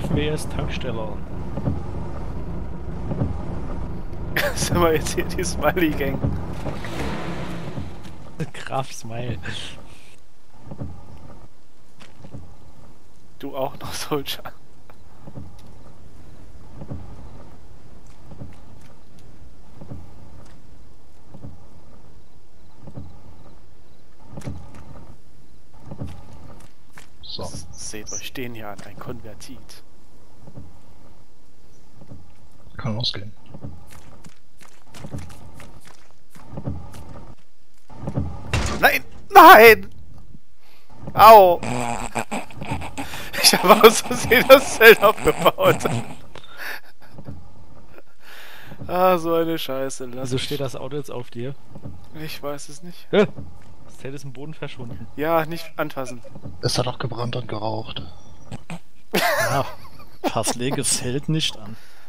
WS Tankstelle. Sind wir jetzt hier die Smiley Gang? Graf Smile. Du auch noch, Soldier. So. Seht euch den hier an, ein Konvertit. Kann losgehen. Nein! Nein! Au! Ich habe aus Versehen das Zelt aufgebaut. Ah, so eine Scheiße. Lass Wieso mich. steht das Auto jetzt auf dir? Ich weiß es nicht. Das Zelt ist im Boden verschwunden. Ja, nicht anfassen. Es hat auch gebrannt und geraucht. Ja, fass leges Zelt nicht an.